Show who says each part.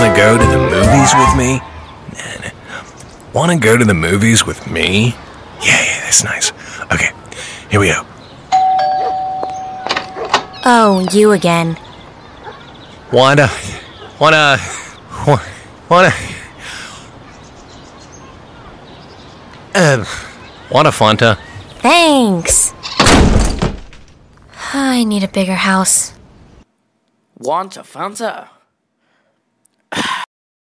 Speaker 1: Wanna go to the movies with me? Wanna go to the movies with me? Yeah, that's nice. Okay, here we go.
Speaker 2: Oh, you again.
Speaker 1: Want a Fanta?
Speaker 2: Thanks. I need a bigger house.
Speaker 3: Want a Fanta?